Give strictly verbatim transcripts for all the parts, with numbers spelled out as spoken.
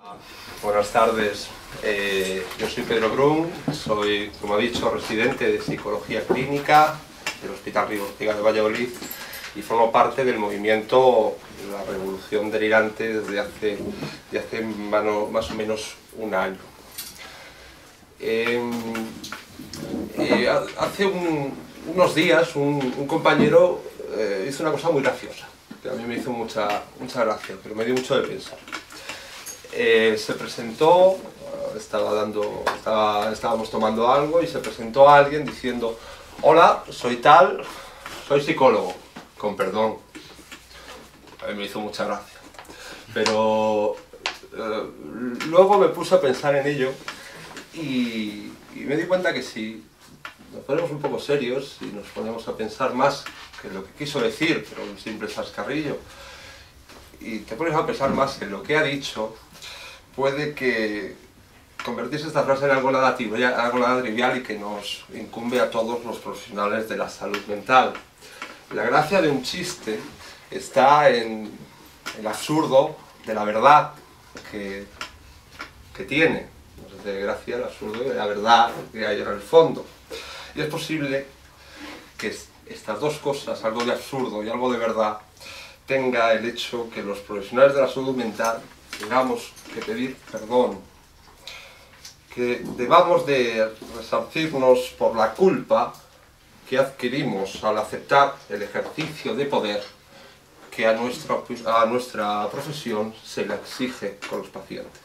Buenas tardes, eh, yo soy Pedro Brun, soy, como ha dicho, residente de Psicología Clínica del Hospital Río Ortega de Valladolid y formo parte del movimiento La Revolución Delirante desde hace, desde hace mano, más o menos un año. Eh, eh, hace un, unos días un, un compañero eh, hizo una cosa muy graciosa, que a mí me hizo mucha, mucha gracia, pero me dio mucho de pensar. Eh, se presentó, estaba dando, estaba, estábamos tomando algo y se presentó a alguien diciendo: hola, soy tal, soy psicólogo, con perdón. A mí me hizo mucha gracia, pero eh, luego me puse a pensar en ello y, y me di cuenta que si nos ponemos un poco serios y nos ponemos a pensar más que lo que quiso decir, pero un simple chascarrillo, y te pones a pensar más en lo que ha dicho, puede que convertirse esta frase en algo nada trivial, algo nada trivial y que nos incumbe a todos los profesionales de la salud mental. La gracia de un chiste está en el absurdo de la verdad que, que tiene. Nos hace gracia el absurdo de la verdad que hay en el fondo. Y es posible que estas dos cosas, algo de absurdo y algo de verdad, tenga el hecho que los profesionales de la salud mental tengamos que pedir perdón, que debamos de resarcirnos por la culpa que adquirimos al aceptar el ejercicio de poder que a nuestra, a nuestra profesión se le exige con los pacientes.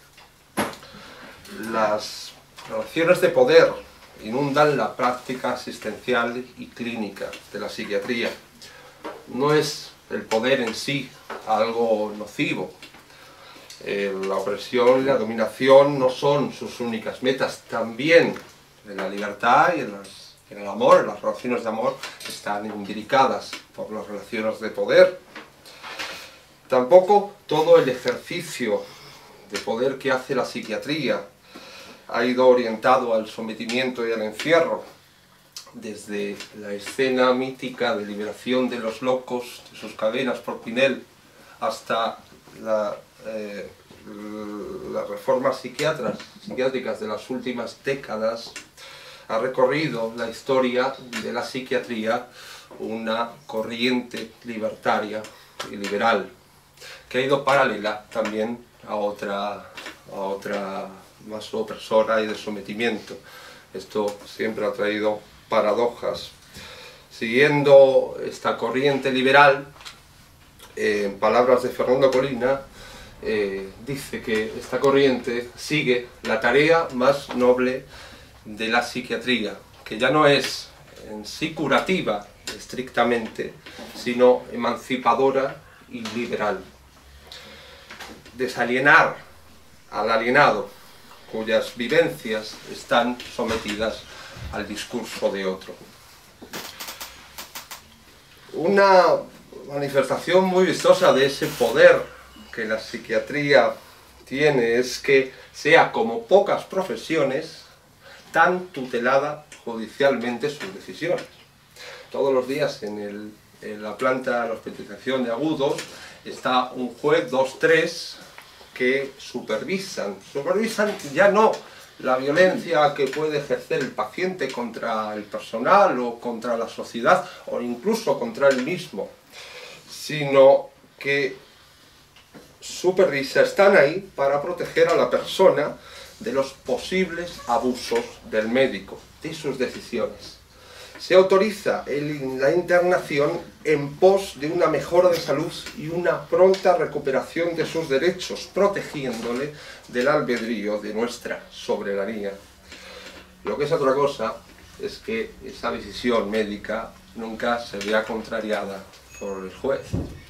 Las relaciones de poder inundan la práctica asistencial y clínica de la psiquiatría. No es el poder en sí algo nocivo. Eh, la opresión y la dominación no son sus únicas metas. También en la libertad y en, las, en el amor, en las relaciones de amor, están imbricadas por las relaciones de poder. Tampoco todo el ejercicio de poder que hace la psiquiatría ha ido orientado al sometimiento y al encierro. Desde la escena mítica de liberación de los locos de sus cadenas por Pinel hasta la, eh, las reformas psiquiatras, psiquiátricas de las últimas décadas, ha recorrido la historia de la psiquiatría una corriente libertaria y liberal, que ha ido paralela también a otra, a otra más opresora y de sometimiento. Esto siempre ha traído paradojas. Siguiendo esta corriente liberal, eh, en palabras de Fernando Colina, eh, dice que esta corriente sigue la tarea más noble de la psiquiatría, que ya no es en sí curativa estrictamente, sino emancipadora y liberal. Desalienar al alienado, cuyas vivencias están sometidas al discurso de otro. Una manifestación muy vistosa de ese poder que la psiquiatría tiene es que sea, como pocas profesiones, tan tutelada judicialmente sus decisiones. Todos los días en, el, en la planta de la hospitalización de agudos está un juez, dos, tres, que supervisan, supervisan ya no la violencia que puede ejercer el paciente contra el personal o contra la sociedad o incluso contra él mismo, sino que supervisa, están ahí para proteger a la persona de los posibles abusos del médico, de sus decisiones. Se autoriza el, la internación en pos de una mejora de salud y una pronta recuperación de sus derechos, protegiéndole del albedrío de nuestra soberanía. Lo que es otra cosa es que esa decisión médica nunca se vea contrariada por el juez.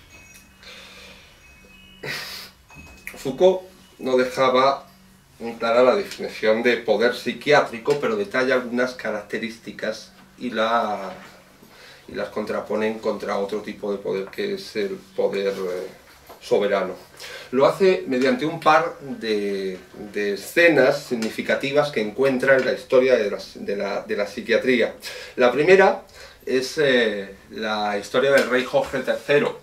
Foucault no dejaba muy clara la definición de poder psiquiátrico, pero detalla algunas características y, la, y las contraponen contra otro tipo de poder, que es el poder eh, soberano. Lo hace mediante un par de, de escenas significativas que encuentra en la historia de la, de la, de la psiquiatría. La primera es eh, la historia del rey Jorge tercero,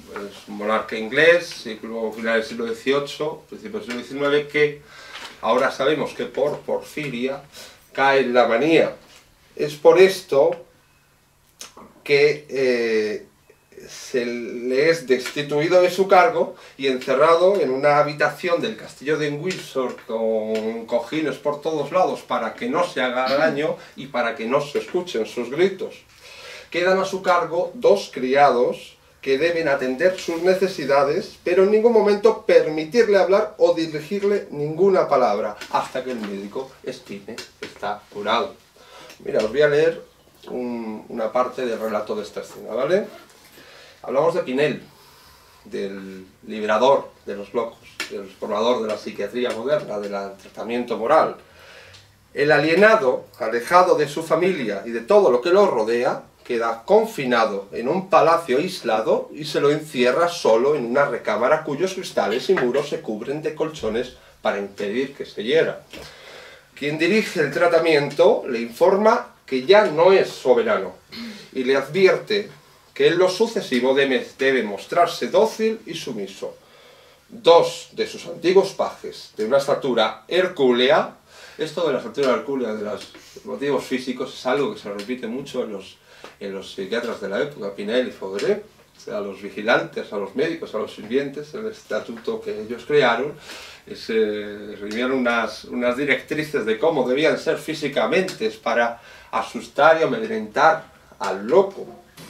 es un monarca inglés, siglo, final del siglo dieciocho, principios del siglo diecinueve, que ahora sabemos que por Porfiria cae en la manía. Es por esto que eh, se le es destituido de su cargo y encerrado en una habitación del castillo de Windsor con cojines por todos lados para que no se haga daño y para que no se escuchen sus gritos. Quedan a su cargo dos criados que deben atender sus necesidades, pero en ningún momento permitirle hablar o dirigirle ninguna palabra, hasta que el médico estime que está curado. Mira, os voy a leer un, una parte del relato de esta escena, ¿vale? Hablamos de Pinel, del liberador de los locos, del explorador de la psiquiatría moderna, del tratamiento moral. El alienado, alejado de su familia y de todo lo que lo rodea, queda confinado en un palacio aislado y se lo encierra solo en una recámara cuyos cristales y muros se cubren de colchones para impedir que se hiera. Quien dirige el tratamiento le informa que ya no es soberano y le advierte que en lo sucesivo debe, debe mostrarse dócil y sumiso. Dos de sus antiguos pajes, de una estatura hercúlea, esto de la estatura hercúlea de los motivos físicos es algo que se repite mucho en los, en los psiquiatras de la época, Pinel y Faudelet, o sea, a los vigilantes, a los médicos, a los sirvientes, el estatuto que ellos crearon, se eh, reunieron unas, unas directrices de cómo debían ser físicamente para asustar y amedrentar al loco.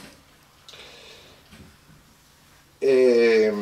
Eh,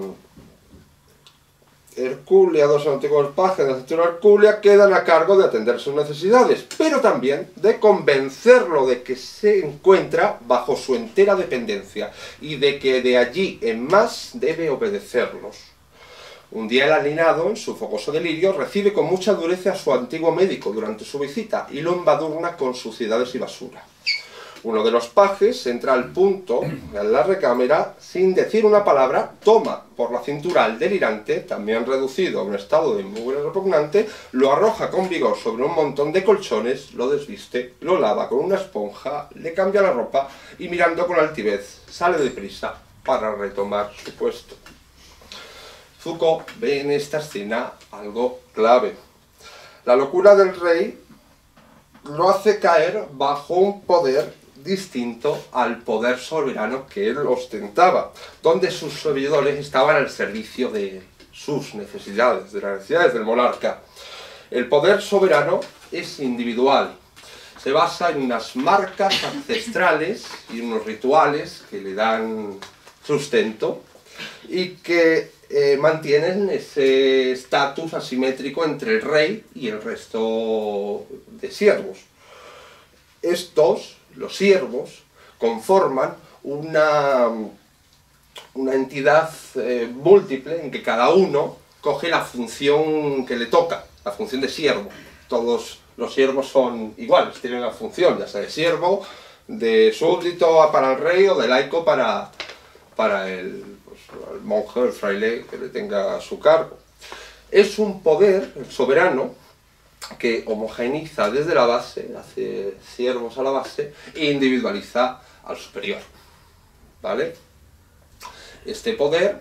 Hercúlea, dos antiguos pajes de la estatura hercúlea quedan a cargo de atender sus necesidades, pero también de convencerlo de que se encuentra bajo su entera dependencia y de que de allí en más debe obedecerlos. Un día el alienado, en su fogoso delirio, recibe con mucha dureza a su antiguo médico durante su visita y lo embadurna con suciedades y basura. Uno de los pajes entra al punto en la recámara sin decir una palabra, toma por la cintura al delirante, también reducido a un estado de mugre repugnante, lo arroja con vigor sobre un montón de colchones, lo desviste, lo lava con una esponja, le cambia la ropa y mirando con altivez sale deprisa para retomar su puesto. Foucault ve en esta escena algo clave. La locura del rey lo hace caer bajo un poder distinto al poder soberano que él ostentaba, donde sus servidores estaban al servicio de sus necesidades, de las necesidades del monarca. El poder soberano es individual, se basa en unas marcas ancestrales y unos rituales que le dan sustento y que eh, mantienen ese estatus asimétrico entre el rey y el resto de siervos. Estos, los siervos, conforman una, una entidad eh, múltiple en que cada uno coge la función que le toca, la función de siervo. Todos los siervos son iguales, tienen la función, ya sea de siervo, de súbdito para el rey o de laico para, para el, pues, el monje, el fraile que le tenga a su cargo. Es un poder soberano que homogeneiza desde la base, hace siervos a la base, e individualiza al superior, ¿vale? Este poder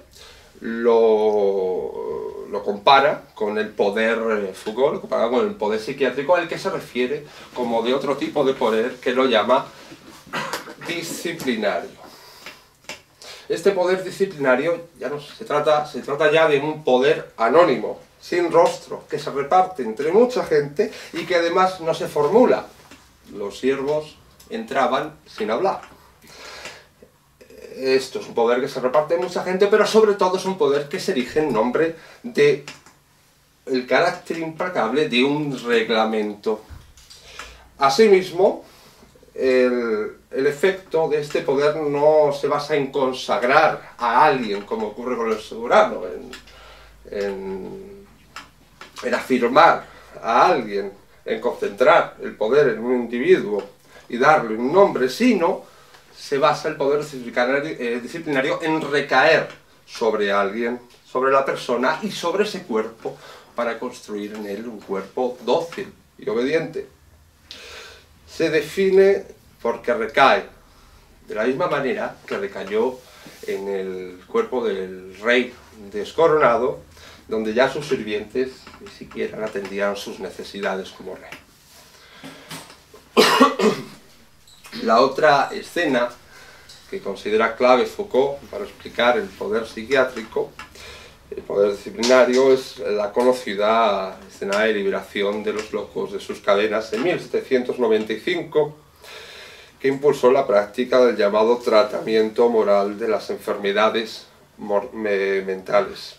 lo, lo compara con el poder, eh, Foucault lo compara con el poder psiquiátrico al que se refiere como de otro tipo de poder que lo llama disciplinario. Este poder disciplinario ya no se trata, se trata ya de un poder anónimo, sin rostro, que se reparte entre mucha gente y que además no se formula. Los siervos entraban sin hablar. Esto es un poder que se reparte en mucha gente, pero sobre todo es un poder que se erige en nombre de el carácter implacable de un reglamento. Asimismo, el, el efecto de este poder no se basa en consagrar a alguien, como ocurre con el soberano, en, en en afirmar a alguien, en concentrar el poder en un individuo y darle un nombre, sino se basa el poder disciplinario, eh, disciplinario en recaer sobre alguien, sobre la persona y sobre ese cuerpo para construir en él un cuerpo dócil y obediente. Se define porque recae, de la misma manera que recayó en el cuerpo del rey descoronado, donde ya sus sirvientes ni siquiera atendían sus necesidades como rey. La otra escena que considera clave Foucault para explicar el poder psiquiátrico, el poder disciplinario, es la conocida escena de liberación de los locos de sus cadenas en mil setecientos noventa y cinco, que impulsó la práctica del llamado tratamiento moral de las enfermedades mentales.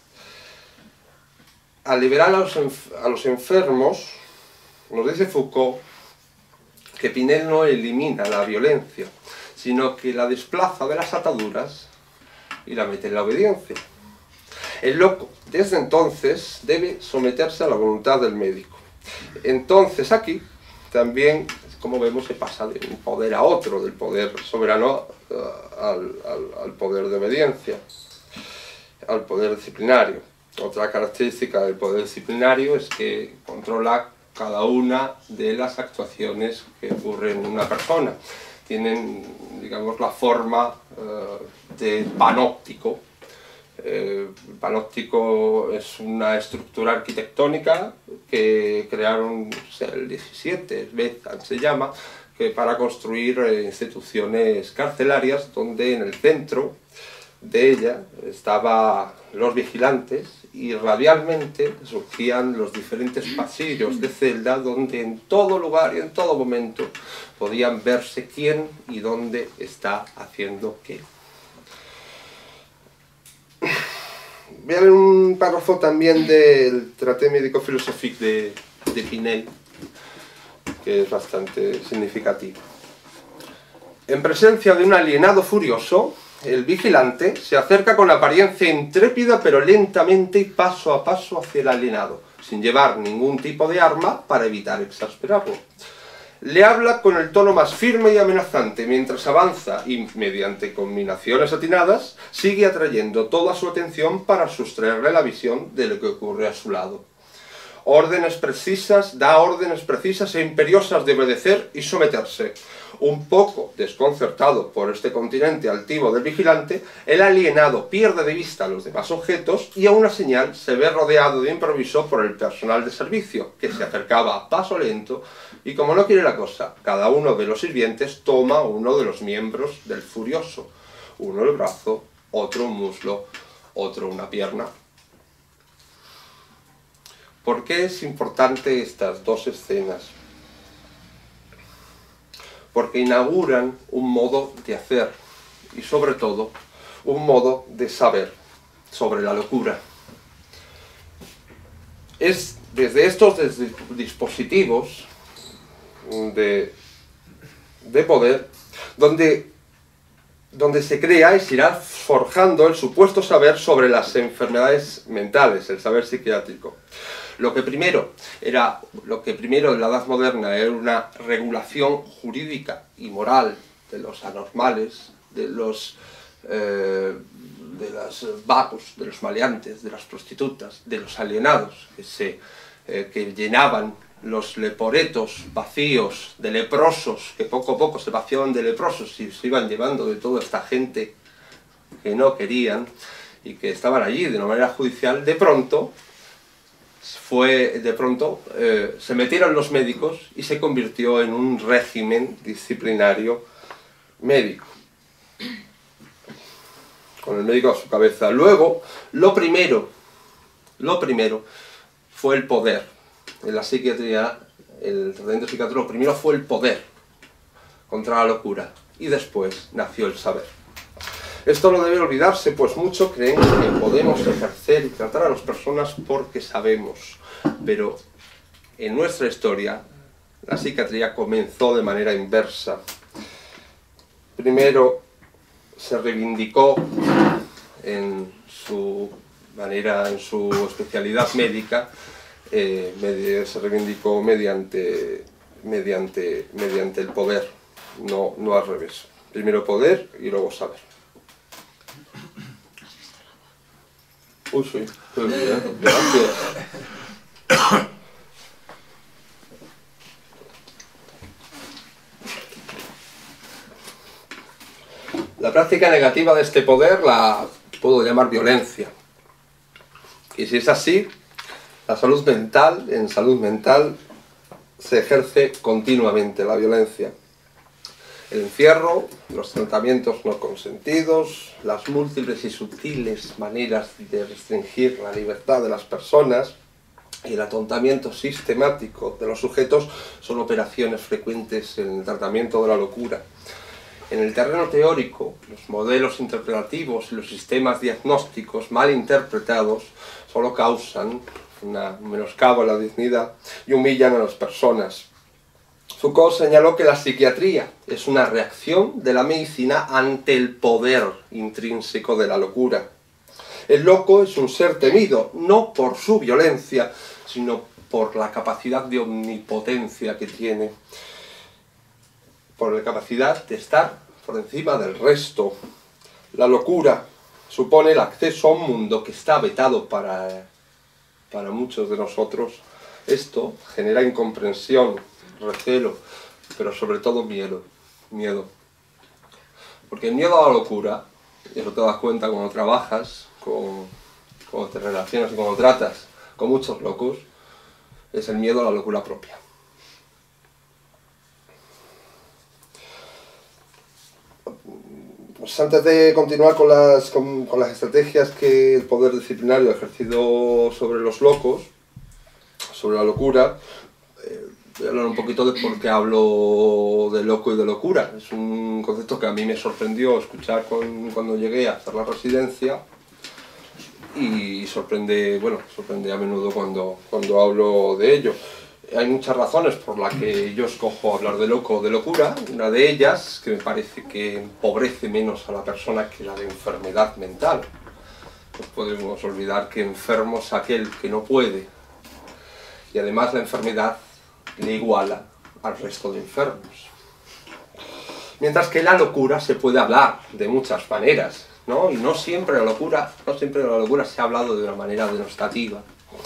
Al liberar a los, enf a los enfermos, nos dice Foucault que Pinel no elimina la violencia, sino que la desplaza de las ataduras y la mete en la obediencia. El loco, desde entonces, debe someterse a la voluntad del médico. Entonces aquí, también, como vemos, se pasa de un poder a otro, del poder soberano uh, al, al, al poder de obediencia, al poder disciplinario. Otra característica del poder disciplinario es que controla cada una de las actuaciones que ocurren en una persona. Tienen, digamos, la forma uh, de panóptico. Eh, el panóptico es una estructura arquitectónica que crearon o sea, el diecisiete, Bethany se llama, que para construir eh, instituciones carcelarias, donde en el centro de ella estaban los vigilantes y radialmente surgían los diferentes pasillos de celda, donde en todo lugar y en todo momento podían verse quién y dónde está haciendo qué. Voy a leer un párrafo también del Traité médico-philosophique de, de Pinel, que es bastante significativo. En presencia de un alienado furioso, el vigilante se acerca con apariencia intrépida pero lentamente y paso a paso hacia el alienado, sin llevar ningún tipo de arma para evitar exasperarlo. Le habla con el tono más firme y amenazante mientras avanza y, mediante combinaciones atinadas, sigue atrayendo toda su atención para sustraerle la visión de lo que ocurre a su lado. Órdenes precisas, da órdenes precisas e imperiosas de obedecer y someterse. Un poco desconcertado por este continente altivo del vigilante, el alienado pierde de vista a los demás objetos y a una señal se ve rodeado de improviso por el personal de servicio, que se acercaba a paso lento y, como no quiere la cosa, cada uno de los sirvientes toma uno de los miembros del furioso, uno el brazo, otro un muslo, otro una pierna. ¿Por qué es importante estas dos escenas? Porque inauguran un modo de hacer y, sobre todo, un modo de saber sobre la locura. Es desde estos dispositivos de, de poder donde, donde se crea y se irá forjando el supuesto saber sobre las enfermedades mentales, el saber psiquiátrico. Lo que primero era, lo que primero en la Edad Moderna era una regulación jurídica y moral de los anormales, de los eh, de las vagos, de los maleantes, de las prostitutas, de los alienados que se eh, que llenaban los leporetos vacíos de leprosos, que poco a poco se vaciaban de leprosos y se iban llevando de toda esta gente que no querían y que estaban allí de una manera judicial. De pronto fue de pronto eh, se metieron los médicos y se convirtió en un régimen disciplinario médico, con el médico a su cabeza. Luego, lo primero, lo primero fue el poder. En la psiquiatría, el tratamiento psiquiátrico, lo primero fue el poder contra la locura, y después nació el saber. Esto no debe olvidarse, pues muchos creen que podemos ejercer y tratar a las personas porque sabemos, pero en nuestra historia la psiquiatría comenzó de manera inversa. Primero se reivindicó en su manera, en su especialidad médica, eh, se reivindicó mediante, mediante, mediante el poder, no, no al revés. Primero poder y luego saber. Uy, sí, qué bien, gracias. La práctica negativa de este poder la puedo llamar violencia. Y si es así, la salud mental, en salud mental se ejerce continuamente la violencia. El encierro, los tratamientos no consentidos, las múltiples y sutiles maneras de restringir la libertad de las personas y el atontamiento sistemático de los sujetos son operaciones frecuentes en el tratamiento de la locura. En el terreno teórico, los modelos interpretativos y los sistemas diagnósticos mal interpretados solo causan una, un menoscabo a la dignidad y humillan a las personas. Foucault señaló que la psiquiatría es una reacción de la medicina ante el poder intrínseco de la locura. El loco es un ser temido, no por su violencia, sino por la capacidad de omnipotencia que tiene, por la capacidad de estar por encima del resto. La locura supone el acceso a un mundo que está vetado para, para muchos de nosotros. Esto genera incomprensión, recelo, pero sobre todo miedo. miedo. Porque el miedo a la locura, y eso te das cuenta cuando trabajas, con, cuando te relacionas y cuando tratas con muchos locos, es el miedo a la locura propia. Pues antes de continuar con las, con, con las estrategias que el poder disciplinario ha ejercido sobre los locos, sobre la locura, eh, voy a hablar un poquito de por qué hablo de loco y de locura. Es un concepto que a mí me sorprendió escuchar con, cuando llegué a hacer la residencia y sorprende, bueno, sorprende a menudo cuando, cuando hablo de ello. Hay muchas razones por las que yo escojo hablar de loco o de locura. Una de ellas, que me parece que empobrece menos a la persona que la de enfermedad mental. No podemos olvidar que enfermo es aquel que no puede. Y además la enfermedad le iguala al resto de enfermos. Mientras que la locura se puede hablar de muchas maneras, ¿no? Y no siempre la locura, no siempre la locura se ha hablado de una manera denostativa.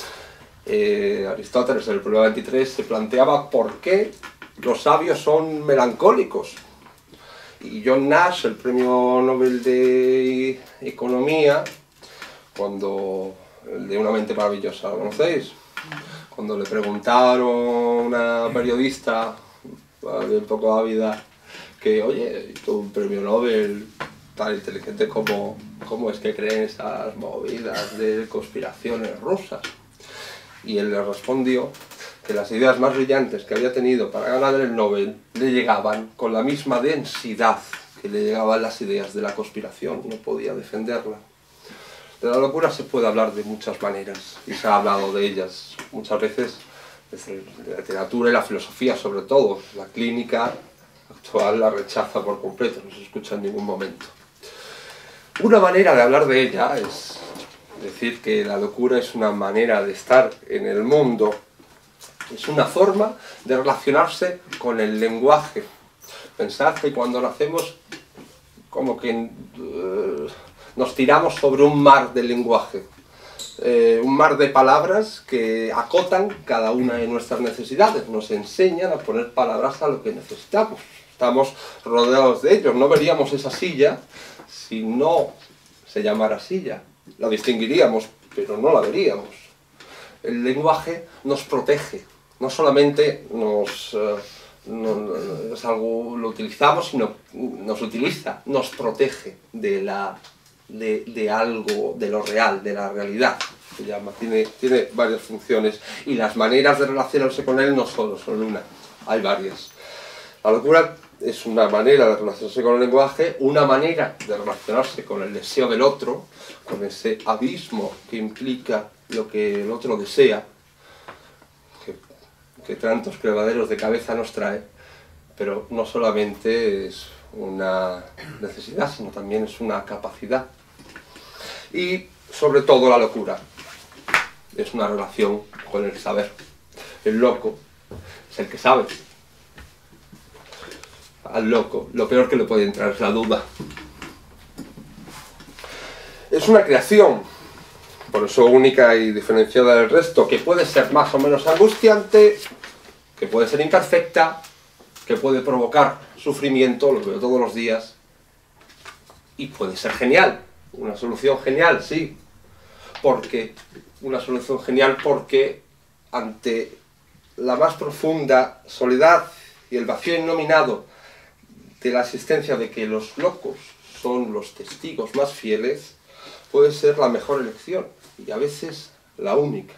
Eh, Aristóteles en el problema veintitrés se planteaba por qué los sabios son melancólicos. Y John Nash, el premio Nobel de Economía, cuando, el de Una mente maravillosa, ¿lo conocéis? Cuando le preguntaron a una periodista, un poco ávida, que oye, tú un premio Nobel tan inteligente como, ¿cómo es que creen esas movidas de conspiraciones rusas? Y él le respondió que las ideas más brillantes que había tenido para ganar el Nobel le llegaban con la misma densidad que le llegaban las ideas de la conspiración, no podía defenderla. De la locura se puede hablar de muchas maneras, y se ha hablado de ellas muchas veces desde la literatura y la filosofía sobre todo. La clínica actual la rechaza por completo, no se escucha en ningún momento. Una manera de hablar de ella es decir que la locura es una manera de estar en el mundo, es una forma de relacionarse con el lenguaje. Pensad que cuando nacemos como que uh, nos tiramos sobre un mar de lenguaje, eh, un mar de palabras que acotan cada una de nuestras necesidades, nos enseñan a poner palabras a lo que necesitamos. Estamos rodeados de ellos, no veríamos esa silla si no se llamara silla. La distinguiríamos, pero no la veríamos. El lenguaje nos protege, no solamente nos, eh, no, no, es algo, lo utilizamos, sino nos utiliza, nos protege de, la, de, de algo, de lo real, de la realidad. Se llama. Tiene, tiene varias funciones y las maneras de relacionarse con él no solo son una, hay varias. La locura es una manera de relacionarse con el lenguaje, una manera de relacionarse con el deseo del otro, con ese abismo que implica lo que el otro desea, que, que tantos quebraderos de cabeza nos trae, pero no solamente es una necesidad, sino también es una capacidad. Y sobre todo la locura es una relación con el saber. El loco es el que sabe. Al loco, lo peor que le puede entrar es la duda. Es una creación, por eso única y diferenciada del resto, que puede ser más o menos angustiante, que puede ser imperfecta, que puede provocar sufrimiento, lo veo todos los días, y puede ser genial, una solución genial, sí, porque una solución genial porque ante la más profunda soledad y el vacío innominado de la existencia de que los locos son los testigos más fieles, puede ser la mejor elección y a veces la única.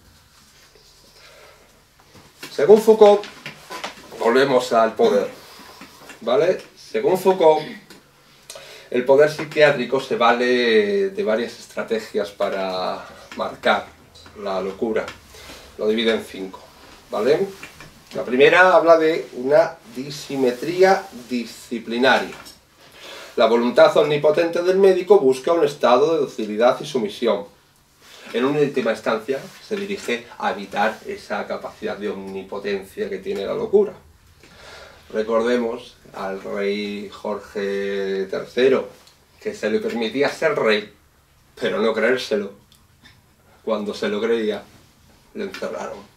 Según Foucault, volvemos al poder, ¿vale? Según Foucault, el poder psiquiátrico se vale de varias estrategias para marcar la locura. Lo divide en cinco, ¿vale? La primera habla de una disimetría disciplinaria. La voluntad omnipotente del médico busca un estado de docilidad y sumisión. En una última instancia se dirige a evitar esa capacidad de omnipotencia que tiene la locura. Recordemos al rey Jorge tercero, que se le permitía ser rey, pero no creérselo. Cuando se lo creía, le encerraron.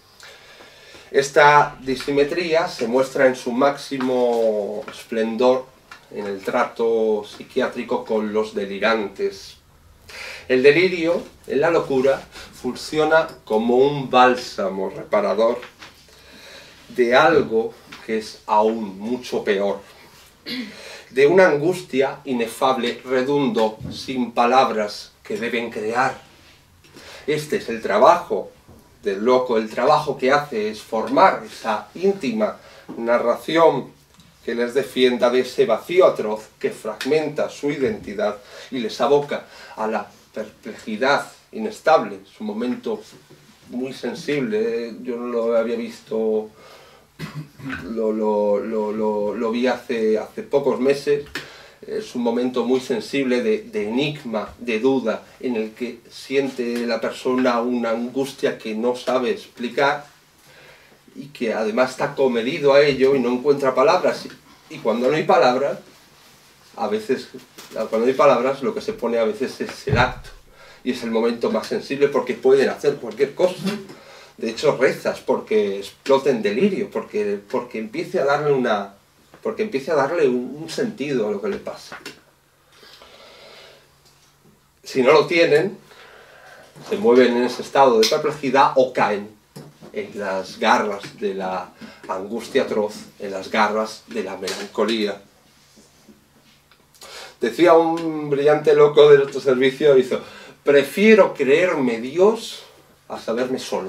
Esta disimetría se muestra en su máximo esplendor en el trato psiquiátrico con los delirantes. El delirio, en la locura, funciona como un bálsamo reparador de algo que es aún mucho peor, de una angustia inefable, redundo, sin palabras que deben crear. Este es el trabajo del loco, el trabajo que hace es formar esa íntima narración que les defienda de ese vacío atroz que fragmenta su identidad y les aboca a la perplejidad inestable, es un momento muy sensible. Yo no lo había visto, lo, lo, lo, lo, lo vi hace, hace pocos meses. Es un momento muy sensible de, de enigma, de duda, en el que siente la persona una angustia que no sabe explicar y que además está comedido a ello y no encuentra palabras. Y cuando no hay palabras, a veces, cuando hay palabras, lo que se pone a veces es el acto. Y es el momento más sensible porque pueden hacer cualquier cosa. De hecho, rezas porque explote en delirio, porque, porque empiece a darle una... porque empiece a darle un, un sentido a lo que le pasa. Si no lo tienen, se mueven en ese estado de perplejidad o caen en las garras de la angustia atroz, en las garras de la melancolía. Decía un brillante loco de nuestro servicio, hizo: prefiero creerme Dios a saberme solo.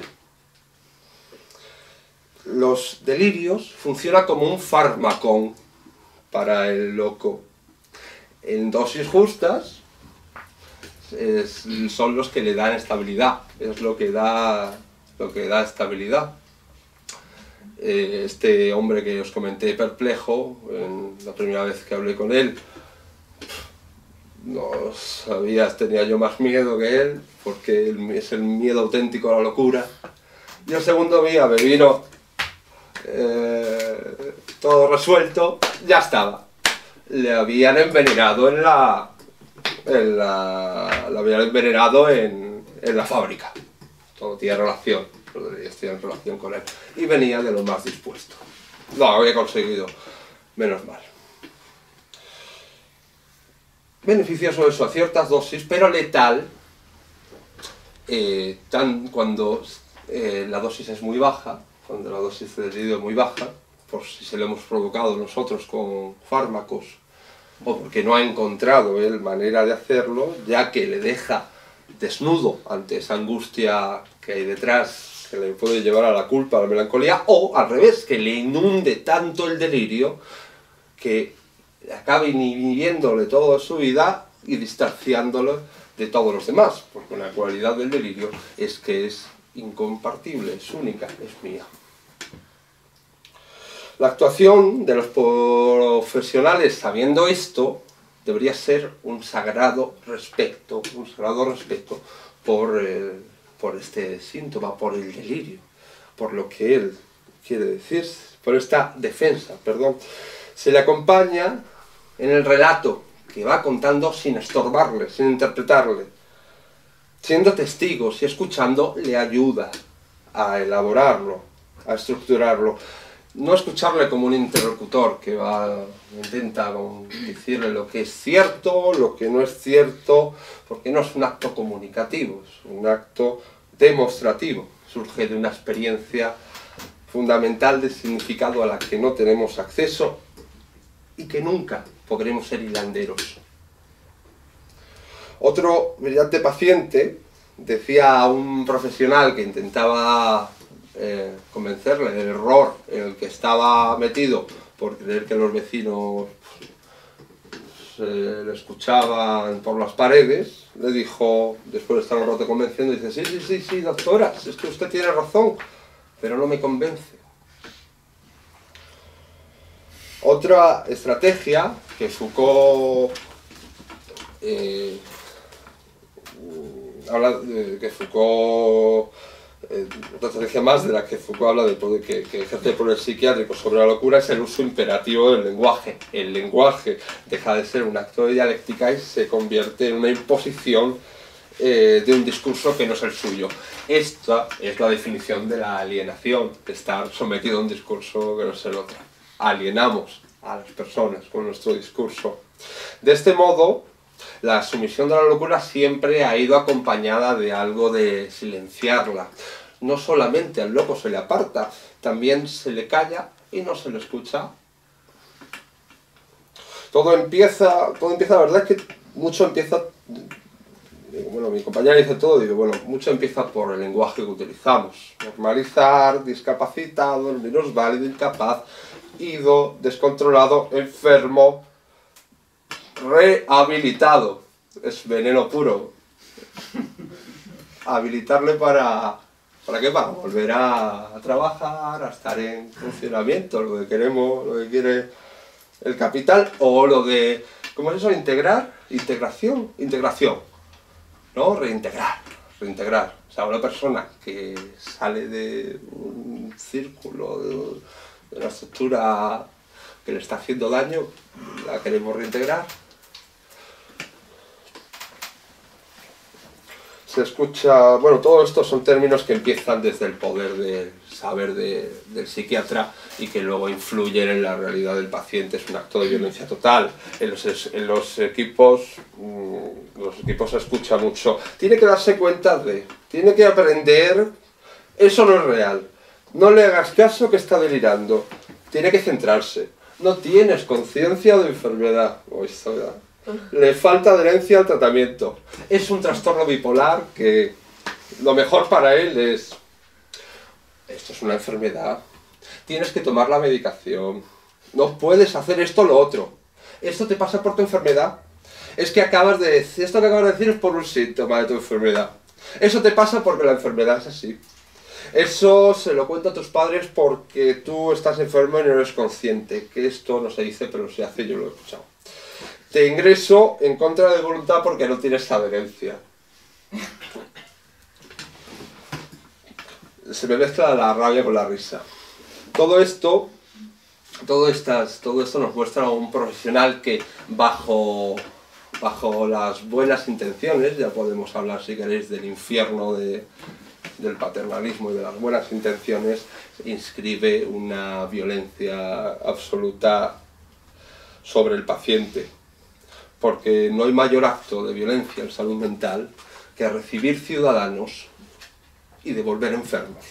Los delirios funcionan como un fármaco para el loco. En dosis justas es, son los que le dan estabilidad, es lo que da, lo que da estabilidad. Eh, este hombre que os comenté perplejo, en la primera vez que hablé con él, no sabía, tenía yo más miedo que él, porque es el miedo auténtico a la locura. Y el segundo día me vino Eh, todo resuelto, ya estaba. Le habían envenenado en la... En la lo habían envenenado en, en la fábrica. Todo tiene relación, estoy en relación con él. Y venía de lo más dispuesto. Lo había conseguido, menos mal. Beneficioso eso a ciertas dosis, pero letal eh, tan cuando eh, la dosis es muy baja. Cuando la dosis de delirio es muy baja, por si se lo hemos provocado nosotros con fármacos, o porque no ha encontrado él manera de hacerlo, ya que le deja desnudo ante esa angustia que hay detrás, que le puede llevar a la culpa, a la melancolía, o al revés, que le inunde tanto el delirio, que acabe inhibiéndole toda su vida y distanciándolo de todos los demás, porque una cualidad del delirio es que es incompartible, es única, es mía. La actuación de los profesionales sabiendo esto debería ser un sagrado respeto, un sagrado respeto por, el, por este síntoma, por el delirio, por lo que él quiere decir, por esta defensa, perdón. Se le acompaña en el relato que va contando sin estorbarle, sin interpretarle. Siendo testigos y escuchando le ayuda a elaborarlo, a estructurarlo. no escucharle como un interlocutor que va, intenta decirle lo que es cierto, lo que no es cierto, porque no es un acto comunicativo, es un acto demostrativo, surge de una experiencia fundamental de significado a la que no tenemos acceso y que nunca podremos ser hilanderos. Otro brillante paciente decía a un profesional que intentaba eh, convencerle del error en el que estaba metido por creer que los vecinos se le escuchaban por las paredes, le dijo, después de estar un rato convenciendo, dice, sí, sí, sí, sí, doctora, es que usted tiene razón, pero no me convence. Otra estrategia que Foucault eh, habla de que Foucault eh, otra estrategia más de la que Foucault habla de poder, que, que ejerce el poder psiquiátrico sobre la locura es el uso imperativo del lenguaje. El lenguaje deja de ser un acto de dialéctica y se convierte en una imposición eh, de un discurso que no es el suyo. Esta es la definición de la alienación, de estar sometido a un discurso que no es el otro. Alienamos a las personas con nuestro discurso. De este modo, la sumisión de la locura siempre ha ido acompañada de algo de silenciarla. No solamente al loco se le aparta, también se le calla y no se le escucha. Todo empieza, todo empieza, la verdad es que mucho empieza, bueno, mi compañera dice todo, digo, bueno, mucho empieza por el lenguaje que utilizamos. Normalizar, discapacitado, minusválido, incapaz, ido, descontrolado, enfermo, rehabilitado, es veneno puro. Habilitarle para... ¿Para qué? Para volver a, a trabajar, a estar en funcionamiento, lo que queremos, lo que quiere el capital, o lo de... ¿Cómo es eso? Integrar, integración, integración, ¿no? Reintegrar, reintegrar. O sea, una persona que sale de un círculo, de, de una estructura que le está haciendo daño, la queremos reintegrar. Se escucha, bueno, todo esto son términos que empiezan desde el poder del saber de, del psiquiatra y que luego influyen en la realidad del paciente. Es un acto de violencia total. En los, en los equipos, los equipos se escucha mucho. Tiene que darse cuenta de, tiene que aprender, eso no es real. No le hagas caso que está delirando. Tiene que centrarse. No tienes conciencia de enfermedad. Oh, esto, ¿verdad? Le falta adherencia al tratamiento. Es un trastorno bipolar que lo mejor para él es... Esto es una enfermedad. Tienes que tomar la medicación. No puedes hacer esto o lo otro. Esto te pasa por tu enfermedad. Es que acabas de decir... Esto que acabas de decir es por un síntoma de tu enfermedad. Eso te pasa porque la enfermedad es así. Eso se lo cuento a tus padres porque tú estás enfermo y no eres consciente. Que esto no se dice, pero se hace, yo lo he escuchado. Te ingreso en contra de voluntad porque no tienes adherencia. Se me mezcla la rabia con la risa. Todo esto, todo, estas, todo esto nos muestra a un profesional que bajo, bajo las buenas intenciones, ya podemos hablar si queréis del infierno de, del paternalismo y de las buenas intenciones, inscribe una violencia absoluta sobre el paciente. Porque no hay mayor acto de violencia en salud mental que recibir ciudadanos y devolver enfermos.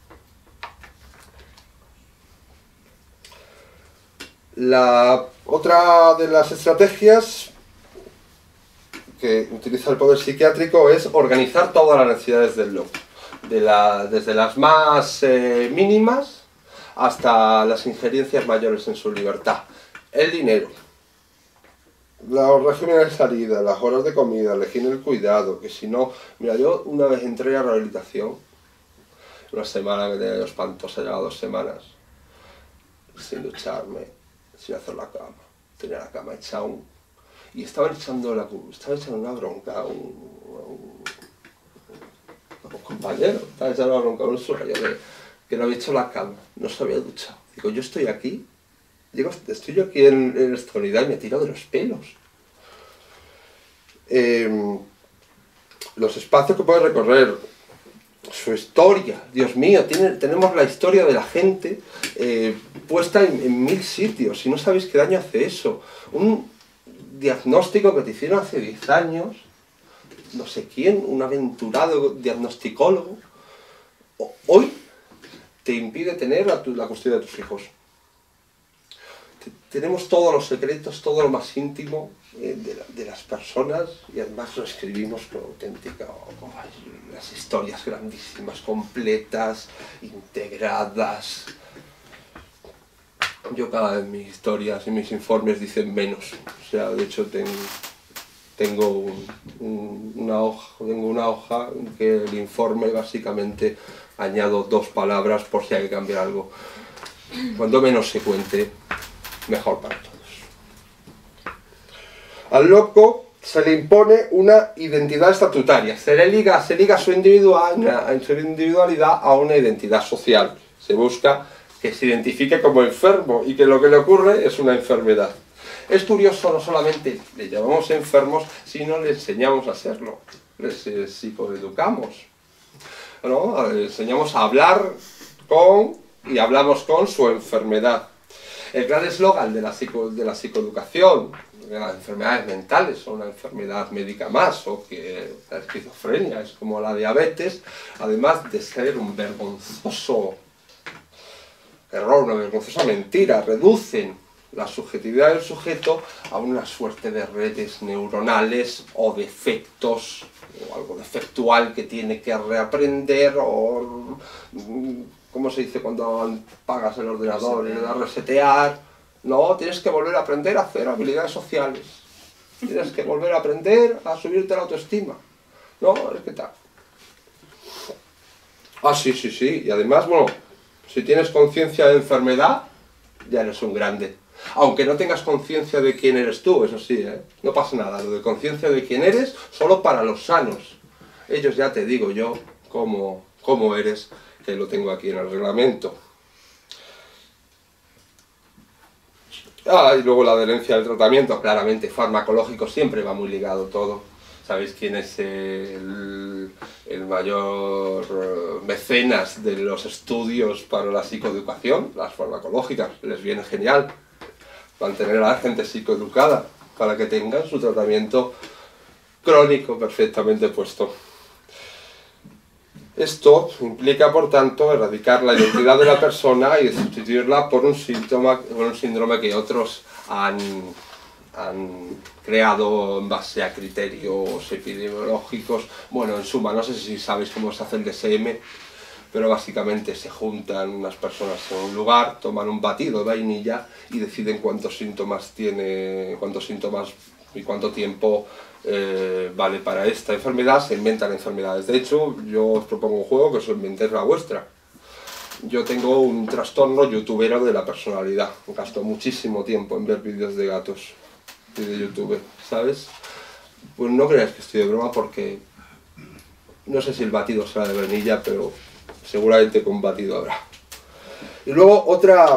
La otra de las estrategias que utiliza el poder psiquiátrico es organizar todas las necesidades del loco, de la, desde las más eh, mínimas hasta las injerencias mayores en su libertad. El dinero, los regímenes de salida, las horas de comida, elegir el cuidado, que si no... Mira, yo una vez entré a rehabilitación, una semana que tenía yo espantosa, ya dos semanas, sin ducharme, sin hacer la cama. Tenía la cama hecha un... Y estaban echando, la, estaban echando una bronca a un, un, un compañero, estaban echando una bronca a un subrayo de que no había hecho la cama, no se había duchado. Digo, yo estoy aquí. Digo, estoy yo aquí en, en esta unidad y me tiro de los pelos. Eh, los espacios que puedes recorrer. su historia, Dios mío, tiene, tenemos la historia de la gente eh, puesta en, en mil sitios y no sabéis qué daño hace eso. Un diagnóstico que te hicieron hace diez años, no sé quién, un aventurado diagnosticólogo, hoy te impide tener la, la custodia de tus hijos. Tenemos todos los secretos, todo lo más íntimo eh, de, la, de las personas y además lo escribimos con auténtica, oh, las historias grandísimas, completas, integradas. Yo cada vez mis historias y mis informes dicen menos, o sea, de hecho ten, tengo un, un, una hoja, tengo una hoja en que el informe básicamente añado dos palabras por si hay que cambiar algo. Cuando menos se cuente, mejor para todos. Al loco se le impone una identidad estatutaria, se le liga, se liga su, individual, su individualidad a una identidad social. Se busca que se identifique como enfermo y que lo que le ocurre es una enfermedad. Es curioso, no solamente le llamamos enfermos, sino le enseñamos a serlo, les eh, psicoeducamos, ¿no? Le enseñamos a hablar con y hablamos con su enfermedad. El gran eslogan de la, psico, de la psicoeducación, de las enfermedades mentales, son una enfermedad médica más, o que la esquizofrenia es como la diabetes, además de ser un vergonzoso error, una vergonzosa mentira, reducen la subjetividad del sujeto a una suerte de redes neuronales o defectos, o algo defectual que tiene que reaprender, o ¿cómo se dice cuando apagas el ordenador y le das a resetear? No, tienes que volver a aprender a hacer habilidades sociales. Tienes que volver a aprender a subirte la autoestima. No, es que tal. Ah, sí, sí, sí. Y además, bueno, si tienes conciencia de enfermedad, ya eres un grande. Aunque no tengas conciencia de quién eres tú, eso sí, ¿eh? No pasa nada. Lo de conciencia de quién eres, solo para los sanos. Ellos ya te digo yo cómo, cómo eres, que lo tengo aquí en el reglamento. Ah, y luego la adherencia del tratamiento, claramente, farmacológico, siempre va muy ligado todo. ¿Sabéis quién es el, el mayor mecenas de los estudios para la psicoeducación? Las farmacológicas, les viene genial mantener a la gente psicoeducada para que tengan su tratamiento crónico perfectamente puesto. Esto implica, por tanto, erradicar la identidad de la persona y sustituirla por un síntoma, por un síndrome que otros han, han creado en base a criterios epidemiológicos. Bueno, en suma, no sé si sabéis cómo se hace el D S M, pero básicamente se juntan unas personas en un lugar, toman un batido de vainilla y deciden cuántos síntomas tiene, cuántos síntomas y cuánto tiempo Eh, vale para esta enfermedad. Se inventan enfermedades. De hecho, yo os propongo un juego que os inventéis la vuestra. Yo tengo un trastorno youtubero de la personalidad. Gasto muchísimo tiempo en ver vídeos de gatos y de YouTube, ¿sabes? Pues no creáis que estoy de broma, porque no sé si el batido será de vainilla, pero seguramente con batido habrá. Y luego otra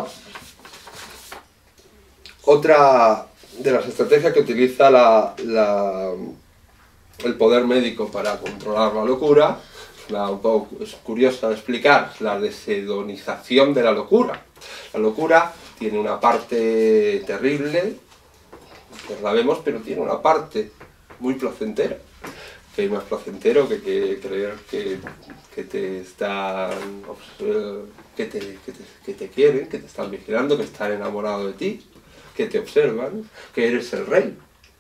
otra de las estrategias que utiliza la, la, el poder médico para controlar la locura, la, un poco es curiosa de explicar, la deshedonización de la locura. La locura tiene una parte terrible, que la vemos, pero tiene una parte muy placentera. Que hay más placentero que, que creer que, que te están que te, que, te, que te quieren, que te están vigilando, que están enamorados de ti, que te observan, que eres el rey.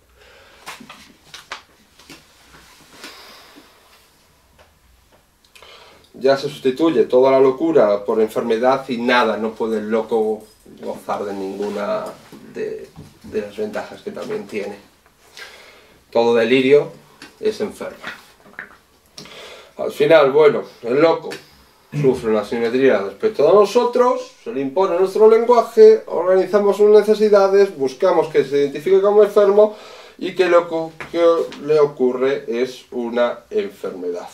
Ya se sustituye toda la locura por enfermedad y nada, no puede el loco gozar de ninguna de, de las ventajas que también tiene. Todo delirio es enfermo. Al final, bueno, el loco sufre una asimetría respecto a nosotros, se le impone nuestro lenguaje, organizamos sus necesidades, buscamos que se identifique como enfermo y que lo que le ocurre es una enfermedad.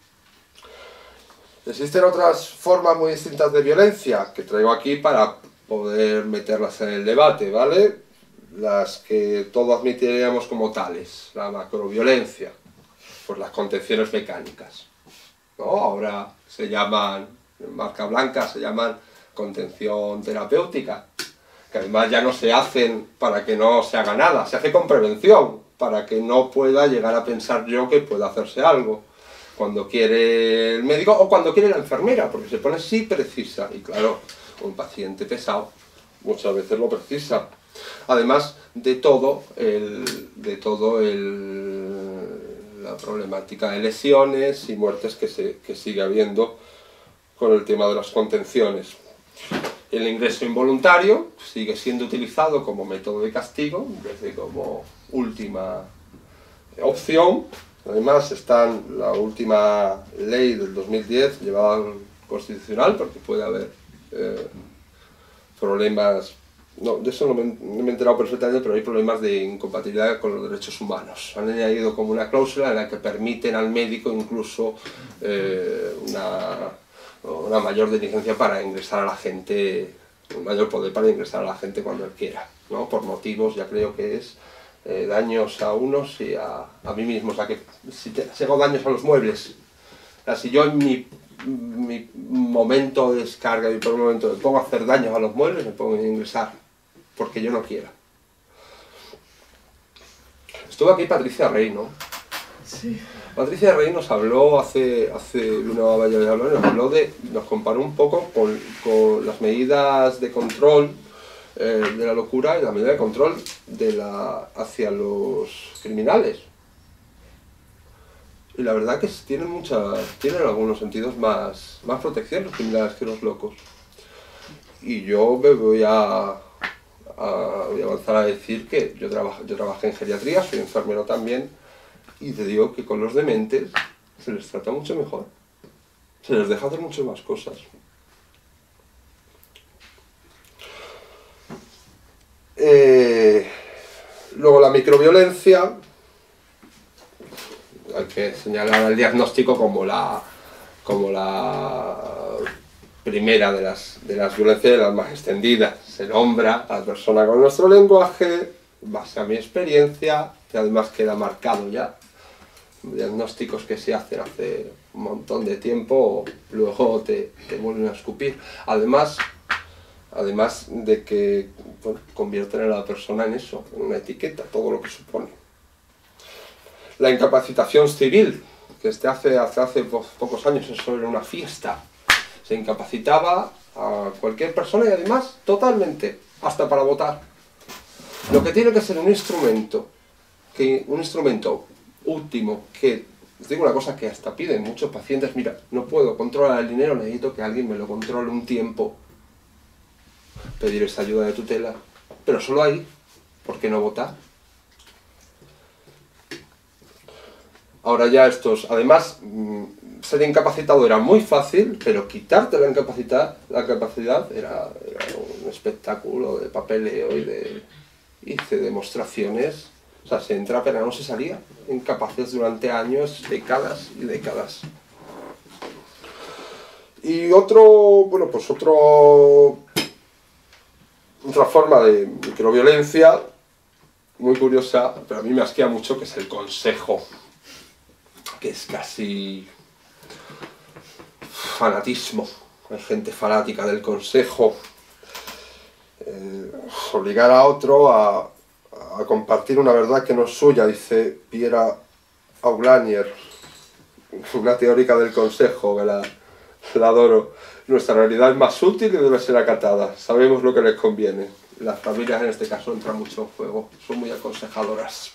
Existen otras formas muy distintas de violencia que traigo aquí para poder meterlas en el debate, ¿vale? Las que todos admitiríamos como tales, la macroviolencia, pues las contenciones mecánicas. ¿no? Ahora se llaman, en marca blanca, se llaman contención terapéutica, que además ya no se hacen para que no se haga nada, se hace con prevención, para que no pueda llegar a pensar yo que pueda hacerse algo cuando quiere el médico o cuando quiere la enfermera, porque se pone sí precisa, y claro, un paciente pesado muchas veces lo precisa. Además de todo, el, de todo el, la problemática de lesiones y muertes que, se, que sigue habiendo con el tema de las contenciones. El ingreso involuntario sigue siendo utilizado como método de castigo, desde como última opción. Además está la última ley del dos mil diez llevada al constitucional, porque puede haber eh, problemas, no, de eso no me, no me he enterado perfectamente, pero hay problemas de incompatibilidad con los derechos humanos. Han añadido como una cláusula en la que permiten al médico incluso eh, una, una mayor diligencia para ingresar a la gente, un mayor poder para ingresar a la gente cuando él quiera, ¿no? Por motivos, ya creo que es eh, daños a unos y a, a mí mismo. O sea, que si, te, si hago daños a los muebles, o sea, si yo en mi mi momento de descarga, mi primer momento, me pongo a hacer daños a los muebles, me pongo a ingresar, porque yo no quiera. Estuvo aquí Patricia Rey, ¿no? Sí. Patricia Rey nos habló hace, hace vino a Valladolid, nos habló de, nos comparó un poco con, con las medidas de control eh, de la locura y la medida de control de la, hacia los criminales. Y la verdad que tienen, mucha, tienen en algunos sentidos más, más protección los criminales que los locos. Y yo me voy a, a, voy a avanzar a decir que yo, traba, yo trabajé en geriatría, soy enfermero también, y te digo que con los dementes se les trata mucho mejor. Se les deja hacer mucho más cosas. Eh, luego la microviolencia. Hay que señalar al diagnóstico como la, como la primera de las, de las violencias, de las más extendidas. Se nombra a la persona con nuestro lenguaje, base a mi experiencia, que además queda marcado ya. Diagnósticos que se hacen hace un montón de tiempo, luego te, te vuelven a escupir. Además, además de que bueno, convierten a la persona en eso, en una etiqueta, todo lo que supone. La incapacitación civil, que este hace, hace, hace pocos años eso era una fiesta. Se incapacitaba a cualquier persona y además totalmente, hasta para votar. Lo que tiene que ser un instrumento, que, un instrumento último, que, os digo una cosa que hasta piden muchos pacientes, mira, no puedo controlar el dinero, necesito que alguien me lo controle un tiempo, pedir esa ayuda de tutela, pero solo ahí, ¿por qué no votar? Ahora ya estos, además, ser incapacitado era muy fácil, pero quitarte la incapacidad, la capacidad era, era un espectáculo de papeleo y de hice demostraciones, o sea, se entra pero no se salía, incapaces durante años, décadas y décadas. Y otro, bueno, pues otro, otra forma de microviolencia, muy curiosa, pero a mí me asquea mucho, que es el consejo, que es casi fanatismo. Hay gente fanática del consejo. Eh, obligar a otro a, a compartir una verdad que no es suya, dice Piera Aulanier, una teórica del consejo, que la, la adoro. Nuestra realidad es más útil y debe ser acatada. Sabemos lo que les conviene. Las familias en este caso entran mucho en juego, son muy aconsejadoras.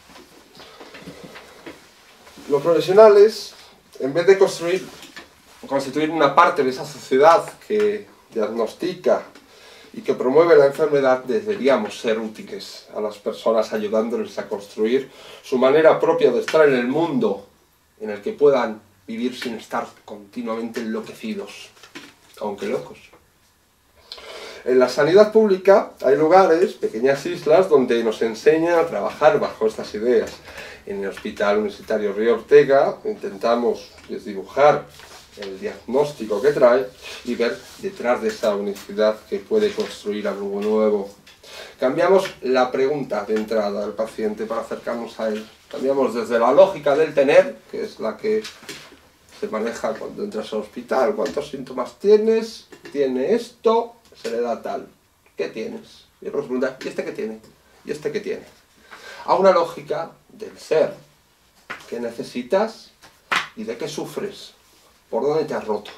Los profesionales, en vez de construir, constituir una parte de esa sociedad que diagnostica y que promueve la enfermedad, deberíamos ser útiles a las personas, ayudándoles a construir su manera propia de estar en el mundo, en el que puedan vivir sin estar continuamente enloquecidos, aunque locos. En la sanidad pública hay lugares, pequeñas islas, donde nos enseñan a trabajar bajo estas ideas. En el Hospital Universitario Río Ortega intentamos desdibujar el diagnóstico que trae y ver detrás de esa unicidad que puede construir algo nuevo. Cambiamos la pregunta de entrada del paciente para acercarnos a él. Cambiamos desde la lógica del tener, que es la que Se maneja cuando entras al hospital, cuántos síntomas tienes, tiene esto, se le da tal. ¿Qué tienes? Y luego se pregunta, ¿y este qué tiene? ¿Y este qué tiene? A una lógica del ser. ¿Qué necesitas? ¿Y de qué sufres? ¿Por dónde te has roto?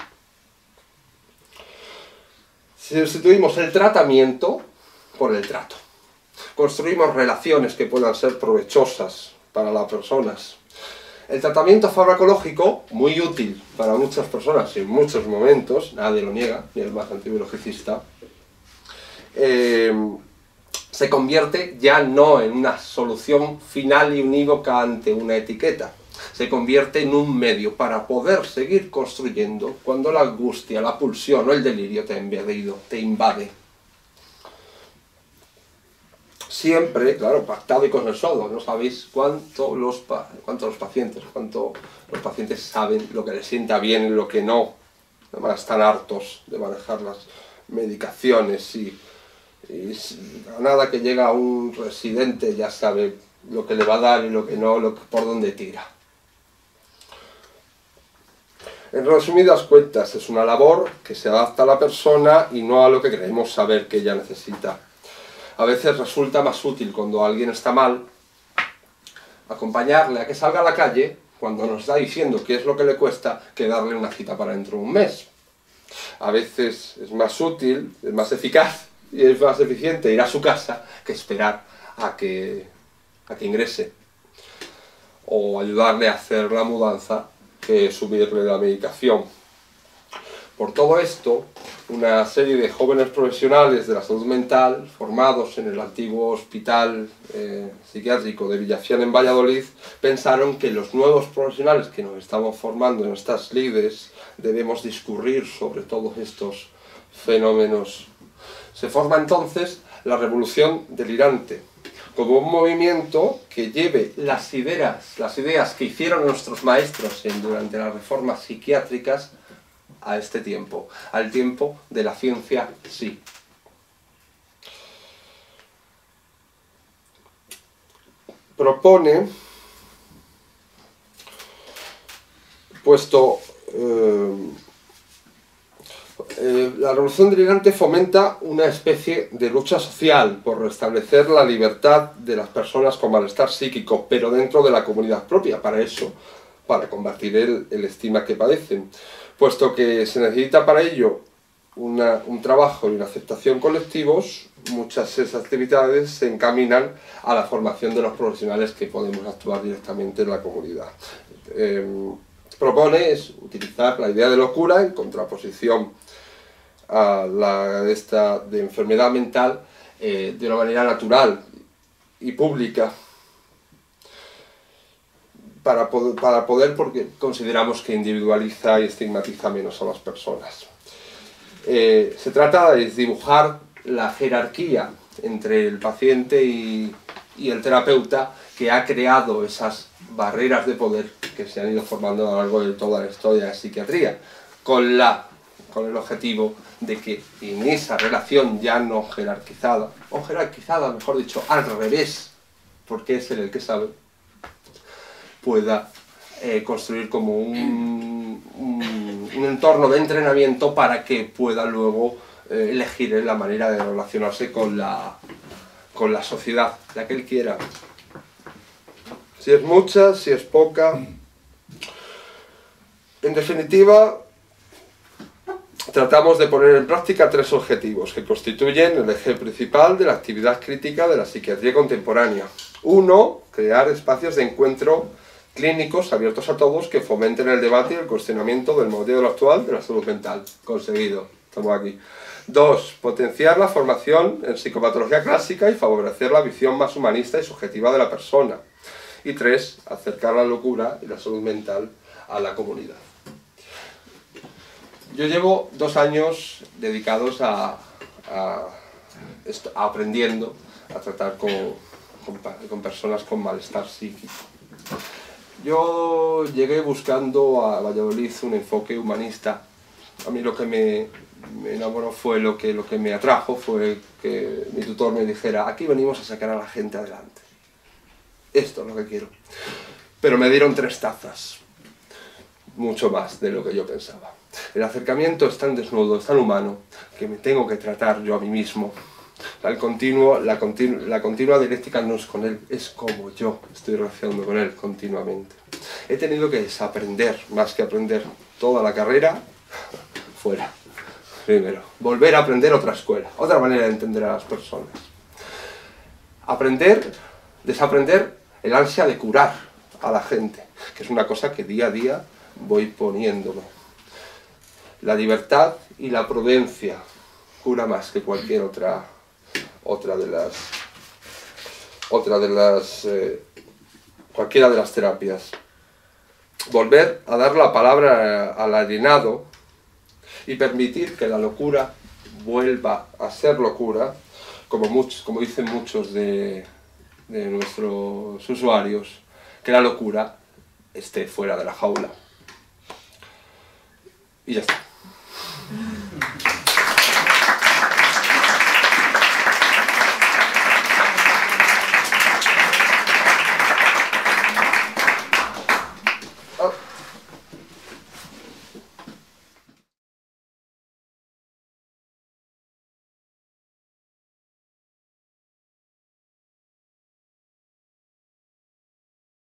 Sustituimos el tratamiento por el trato. Construimos relaciones que puedan ser provechosas para las personas. El tratamiento farmacológico, muy útil para muchas personas en muchos momentos, nadie lo niega, ni el más antibiologicista, eh, se convierte ya no en una solución final y unívoca ante una etiqueta. Se convierte en un medio para poder seguir construyendo cuando la angustia, la pulsión o el delirio te ha invadido, te invade. Siempre, claro, pactado y consensuado. No sabéis cuánto los, pa cuánto los pacientes, cuánto los pacientes saben lo que les sienta bien y lo que no. Además están hartos de manejar las medicaciones y, y a nada que llega un residente ya sabe lo que le va a dar y lo que no, lo que, por dónde tira. En resumidas cuentas, es una labor que se adapta a la persona y no a lo que creemos saber que ella necesita. A veces resulta más útil cuando alguien está mal, acompañarle a que salga a la calle cuando nos está diciendo qué es lo que le cuesta, que darle una cita para dentro de un mes. A veces es más útil, es más eficaz y es más eficiente ir a su casa que esperar a que, a que ingrese. O ayudarle a hacer la mudanza que subirle la medicación. Por todo esto, una serie de jóvenes profesionales de la salud mental, formados en el antiguo hospital eh, psiquiátrico de Villafián en Valladolid, pensaron que los nuevos profesionales que nos estamos formando en estas lides debemos discurrir sobre todos estos fenómenos. Se forma entonces la revolución delirante, como un movimiento que lleve las ideas, las ideas que hicieron nuestros maestros en, durante las reformas psiquiátricas a este tiempo, al tiempo de la ciencia sí. Propone, puesto eh, eh, la revolución delirante fomenta una especie de lucha social por restablecer la libertad de las personas con malestar psíquico, pero dentro de la comunidad propia, para eso, para combatir el, el estigma que padecen. Puesto que se necesita para ello una, un trabajo y una aceptación colectivos, muchas de esas actividades se encaminan a la formación de los profesionales que podemos actuar directamente en la comunidad. Eh, propone es utilizar la idea de locura en contraposición a la esta de enfermedad mental eh, de una manera natural y pública. Para poder, para poder, porque consideramos que individualiza y estigmatiza menos a las personas. Eh, se trata de dibujar la jerarquía entre el paciente y, y el terapeuta que ha creado esas barreras de poder que se han ido formando a lo largo de toda la historia de la psiquiatría, con, la, con el objetivo de que en esa relación ya no jerarquizada, o jerarquizada, mejor dicho, al revés, porque es él el que sabe, pueda eh, construir como un, un, un entorno de entrenamiento para que pueda luego eh, elegir la manera de relacionarse con la, con la sociedad, la que él quiera. Si es mucha, si es poca. En definitiva, tratamos de poner en práctica tres objetivos que constituyen el eje principal de la actividad crítica de la psiquiatría contemporánea. Uno, crear espacios de encuentro clínicos abiertos a todos que fomenten el debate y el cuestionamiento del modelo actual de la salud mental. Conseguido, estamos aquí. Dos, potenciar la formación en psicopatología clásica y favorecer la visión más humanista y subjetiva de la persona. Y tres, acercar la locura y la salud mental a la comunidad. Yo llevo dos años dedicados a, a, a aprendiendo a tratar con, con, con personas con malestar psíquico. Yo llegué buscando a Valladolid un enfoque humanista. A mí lo que me, me enamoró fue lo que, lo que me atrajo, fue que mi tutor me dijera, aquí venimos a sacar a la gente adelante. Esto es lo que quiero. Pero me dieron tres tazas. mucho más de lo que yo pensaba. El acercamiento es tan desnudo, es tan humano, que me tengo que tratar yo a mí mismo. El continuo, la, continu, la continua dialéctica no es con él, es como yo estoy relacionando con él continuamente. He tenido que desaprender, más que aprender toda la carrera, fuera. Primero, volver a aprender otra escuela, otra manera de entender a las personas. Aprender, desaprender el ansia de curar a la gente, que es una cosa que día a día voy poniéndome. La libertad y la prudencia cura más que cualquier otra, otra de las, otra de las, eh, cualquiera de las terapias. Volver a dar la palabra al alienado y permitir que la locura vuelva a ser locura, como, muchos, como dicen muchos de, de nuestros usuarios, que la locura esté fuera de la jaula. Y ya está.